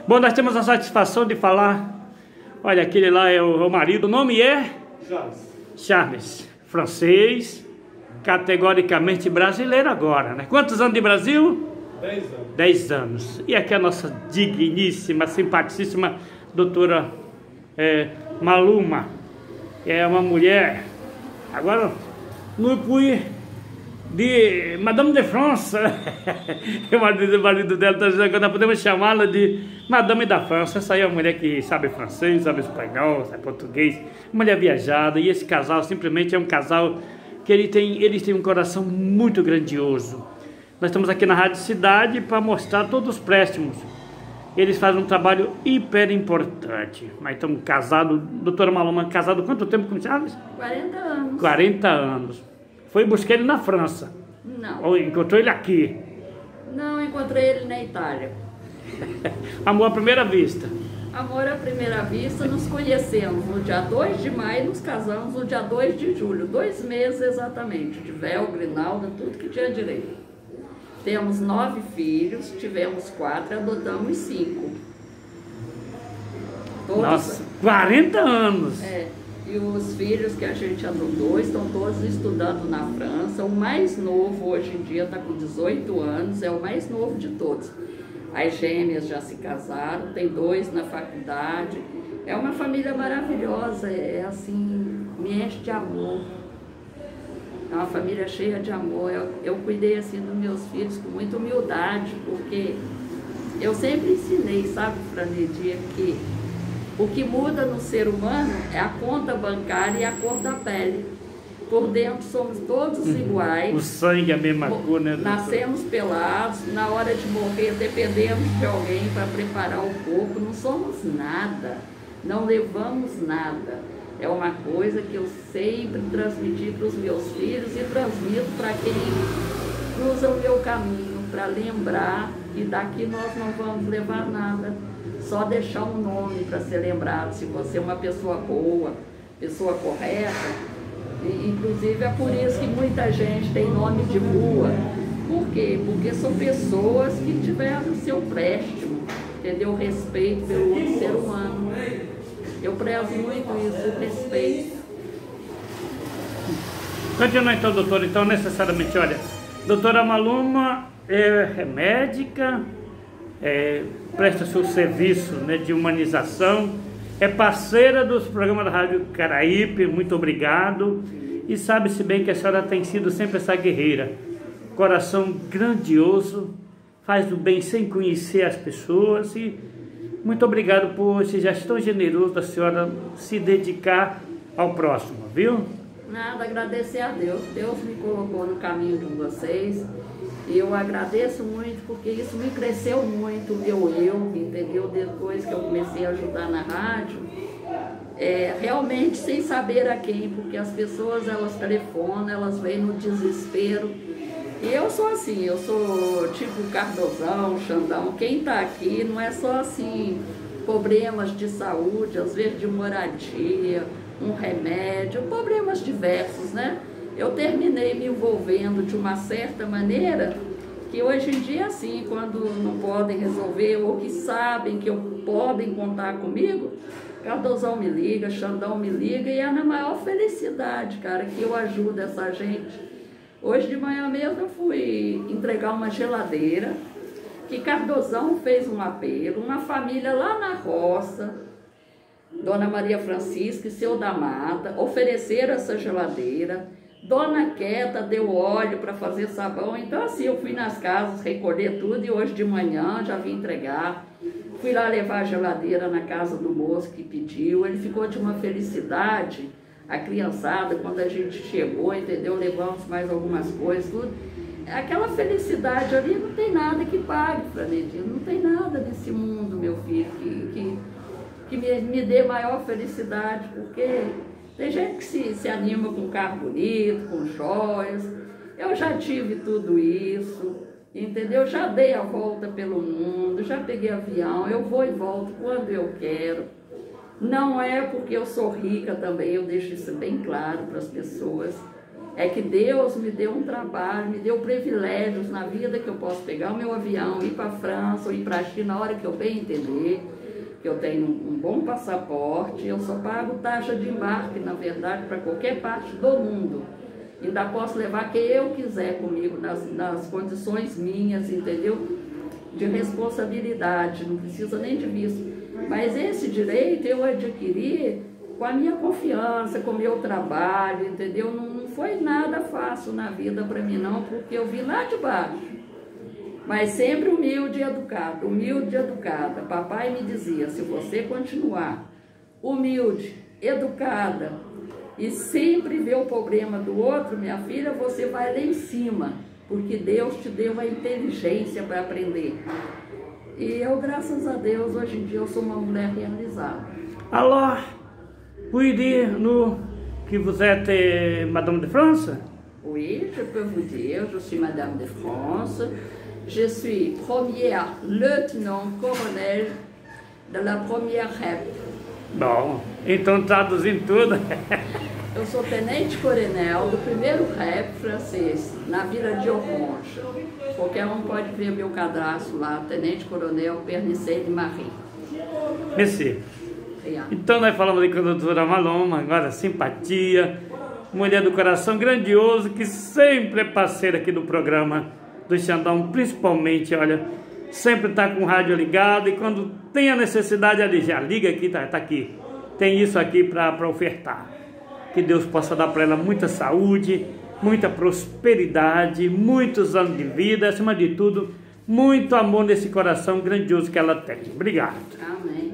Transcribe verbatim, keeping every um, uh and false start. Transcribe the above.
Bom, nós temos a satisfação de falar. Olha, aquele lá é o, o marido. O nome é? Charles. Charles. Francês. Categoricamente brasileiro agora, né? Quantos anos de Brasil? Dez anos. Dez anos. E aqui a nossa digníssima, simpaticíssima doutora é, Maluma. É uma mulher. Agora, no fui de Madame de France. O marido, o marido dela está dizendo que nós podemos chamá-la de Madame da França. Essa aí é uma mulher que sabe francês, sabe espanhol, sabe português. Mulher viajada. E esse casal simplesmente é um casal que ele tem, eles têm um coração muito grandioso. Nós estamos aqui na Rádio Cidade para mostrar todos os préstimos. Eles fazem um trabalho hiper importante. Nós estamos casados, doutora Maluma, casado quanto tempo com o Charles? quarenta anos. quarenta anos. Foi buscar ele na França. Não. Ou encontrou ele aqui? Não, encontrei ele na Itália. Amor à primeira vista. Amor à primeira vista, nos conhecemos no dia dois de maio, nos casamos no dia dois de julho. Dois meses exatamente, de véu, grinalda, tudo que tinha direito. Temos nove filhos, tivemos quatro e adotamos cinco. Todos, Nossa, quarenta anos! É, e os filhos que a gente adotou estão todos estudando na França. O mais novo hoje em dia está com dezoito anos, é o mais novo de todos. As gêmeas já se casaram, tem dois na faculdade. É uma família maravilhosa, é assim, me enche de amor. É uma família cheia de amor. Eu, eu cuidei assim dos meus filhos com muita humildade, porque eu sempre ensinei, sabe, Franedia, que o que muda no ser humano é a conta bancária e a cor da pele. Por dentro somos todos iguais. O sangue é a mesma cor, né? Doutor? Nascemos pelados, na hora de morrer dependemos de alguém para preparar o corpo. Não somos nada, não levamos nada. É uma coisa que eu sempre transmiti para os meus filhos e transmito para quem cruza o meu caminho, para lembrar que daqui nós não vamos levar nada, só deixar um nome para ser lembrado. Se você é uma pessoa boa, pessoa correta. Inclusive é por isso que muita gente tem nome de rua. Por quê? Porque são pessoas que tiveram o seu préstimo, entendeu? Respeito pelo outro ser humano. Eu prezo muito isso, o respeito. Continua então, doutora. Então, necessariamente, olha, doutora Maluma é, é médica, é, presta seu serviço, né, de humanização, é parceira dos programas da Rádio Caraípe, muito obrigado. E sabe-se bem que a senhora tem sido sempre essa guerreira. Coração grandioso, faz o bem sem conhecer as pessoas. E muito obrigado por esse gesto tão generoso da senhora se dedicar ao próximo, viu? Nada, agradecer a Deus. Deus me colocou no caminho de vocês. E eu agradeço muito, porque isso me cresceu muito, meu eu, entendeu? Depois que eu comecei a ajudar na rádio, é, realmente sem saber a quem, porque as pessoas, elas telefonam, elas vêm no desespero. E eu sou assim, eu sou tipo Cardozão, Xandão. Quem tá aqui não é só assim, problemas de saúde, às vezes de moradia, um remédio, problemas diversos, né? Eu terminei me envolvendo de uma certa maneira que hoje em dia, assim, quando não podem resolver ou que sabem que eu, podem contar comigo, Cardozão me liga, Xandão me liga e é na maior felicidade, cara, que eu ajudo essa gente. Hoje de manhã mesmo eu fui entregar uma geladeira, que Cardozão fez um apelo, uma família lá na roça, Dona Maria Francisca e seu da Mata, ofereceram essa geladeira. Dona Queta deu óleo para fazer sabão. Então assim, eu fui nas casas recolher tudo e hoje de manhã já vim entregar. Fui lá levar a geladeira na casa do moço que pediu. Ele ficou de uma felicidade, a criançada, quando a gente chegou, entendeu? Levamos mais algumas coisas, tudo. Aquela felicidade ali não tem nada que pague, Franedinho. Não tem nada nesse mundo, meu filho, que, que, que me, me dê maior felicidade, porque tem gente que se, se anima com um carro bonito, com joias. Eu já tive tudo isso, entendeu? Já dei a volta pelo mundo, já peguei avião, eu vou e volto quando eu quero. Não é porque eu sou rica também, eu deixo isso bem claro para as pessoas. É que Deus me deu um trabalho, me deu privilégios na vida que eu posso pegar o meu avião, ir para a França ou ir para a China na hora que eu bem entender, que eu tenho um bom passaporte, eu só pago taxa de embarque, na verdade, para qualquer parte do mundo. Ainda posso levar quem eu quiser comigo, nas, nas condições minhas, entendeu? De responsabilidade, não precisa nem de visto. Mas esse direito eu adquiri com a minha confiança, com o meu trabalho, entendeu? Não, não foi nada fácil na vida para mim não, porque eu vim lá de baixo. Mas sempre humilde e educada, humilde e educada. Papai me dizia, se você continuar humilde, educada e sempre ver o problema do outro, minha filha, você vai lá em cima, porque Deus te deu a inteligência para aprender. E eu, graças a Deus, hoje em dia eu sou uma mulher realizada. Alors, puis dire nous que vous êtes Madame de France? Oui, je peux vous dire, je suis Madame de France. Je suis première lieutenant-colonel de la première R E P. Bom, então traduzindo tudo. Eu sou tenente-coronel do primeiro R E P francês, na Vila de Orange. Qualquer um pode ver meu cadastro lá, tenente-coronel Pernicet de Marie. Merci. Obrigada. Então nós falamos com a doutora Maloma, agora simpatia, mulher do coração grandioso, que sempre é parceira aqui do programa do Xandão, principalmente, olha, sempre está com o rádio ligado e quando tem a necessidade, ela já liga aqui, tá, tá aqui, tem isso aqui para ofertar. Que Deus possa dar para ela muita saúde, muita prosperidade, muitos anos de vida, acima de tudo, muito amor nesse coração grandioso que ela tem. Obrigado. Amém.